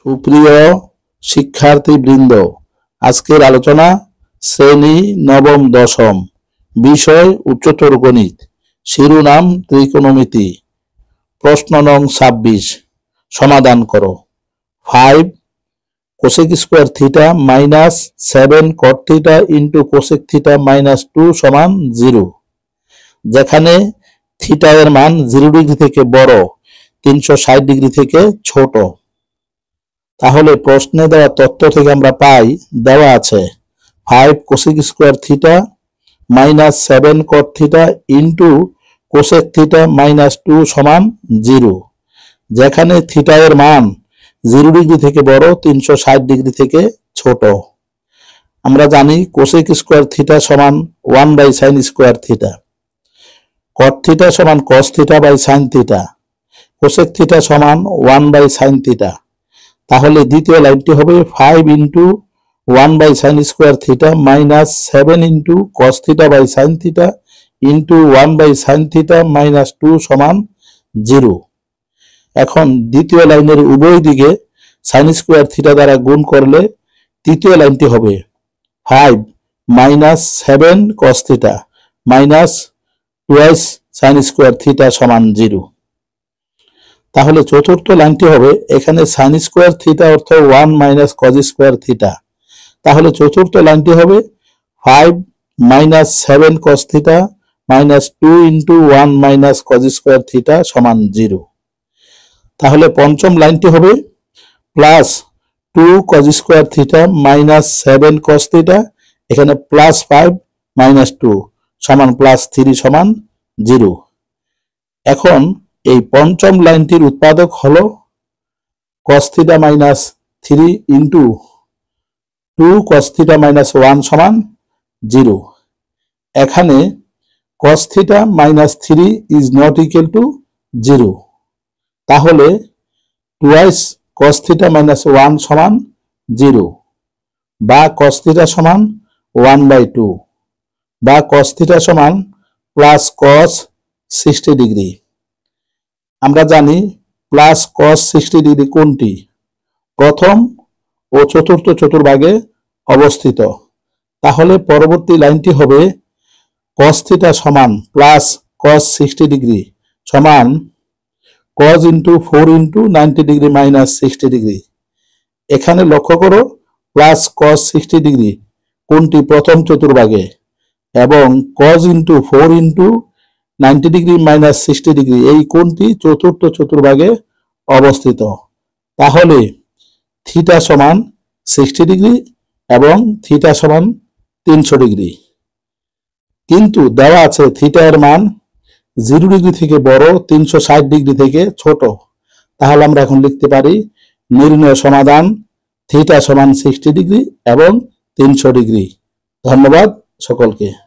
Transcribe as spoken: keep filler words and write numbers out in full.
সুপ্রিয় শিক্ষার্থীবৃন্দ, আজকের আলোচনা শ্রেণী নবম দশম, বিষয় উচ্চতর গণিত, শিরোনাম ত্রিকোণমিতি। প্রশ্ন নং ছাব্বিশ, সমাধান করো। Five cosec square theta minus seven cot theta into cosec theta minus two সমান জিরো। যেখানে থিটা এর মান জিরো ডিগ্রি থেকে বড়, তিনশো ষাট ডিগ্রি থেকে ছোট। তাহলে প্রশ্নে দেওয়া তথ্য থেকে আমরা পাই, দেওয়া আছে five cosec square theta minus seven cot theta into cosec theta minus two সমান জিরো। যেখানে থিটা এর মান জিরো ডিগ্রি থেকে বড়, তিনশো ষাট ডিগ্রি থেকে ছোট। আমরা জানি কোসেক স্কোয়ার থিটা সমান one by sine square theta, cot theta সমান cos theta by sine theta, cosec theta সমান ওয়ান বাই সাইন থিটা। তাহলে দ্বিতীয় লাইনটি হবে five into one by sine square theta minus seven into cos theta by sine theta into one by sine theta minus two সমান zero. এখন দ্বিতীয় লাইনের উভয় দিকে সাইন স্কোয়ার থিটা দ্বারা গুণ করলে তৃতীয় লাইনটি হবে five minus seven cos theta minus twice sine square theta সমান জিরো। তাহলে চতুর্থ লাইনটি হবে, এখানে সাইন স্কোয়ার থিটা অর্থ one minus cos square theta. তাহলে চতুর্থ লাইনটি হবে five minus seven cos theta minus two into one minus cos square theta সমান জিরো। তাহলে পঞ্চম লাইনটি হবে plus two cos square theta minus seven cos theta, এখানে প্লাস ফাইভ মাইনাস টু সমান প্লাস থ্রি সমান জিরো। এখন এই পঞ্চম লাইনটির উৎপাদক হলো cos theta minus three into two cos theta minus one সমান জিরো। এখানে cos theta minus three is not equal to zero. তাহলে twice cos theta minus one সমান জিরো, বা কস থিটা সমান ওয়ান বাই টু, বা cos theta সমান plus cos sixty degree. আমরা জানি প্লাস কস সিক্সটি ডিগ্রি কোনটি? প্রথম ও চতুর্থ চতুর্ভাগে অবস্থিত। তাহলে পরবর্তী লাইনটি হবে কস থিটা সমান প্লাস কস সিক্সটি ডিগ্রি সমান cos into four into ninety degree minus sixty degree. এখানে লক্ষ্য করো প্লাস কস সিক্সটি ডিগ্রি কোনটি? প্রথম চতুর্ভাগে, এবং cos into four into ninety degree minus sixty degree এই কোণটি চতুর্থ চতুর্ভাগে অবস্থিত। তাহলে থিটা সমান সিক্সটি ডিগ্রি এবং থিটা সমান তিনশো ডিগ্রি। কিন্তু দেওয়া আছে থিটা এর মান জিরো ডিগ্রি থেকে বড়, তিনশো ষাট ডিগ্রি থেকে ছোট। তাহলে আমরা এখন লিখতে পারি নির্ণয় সমাধান থিটা সমান সিক্সটি ডিগ্রি এবং তিনশো ডিগ্রি। ধন্যবাদ সকলকে।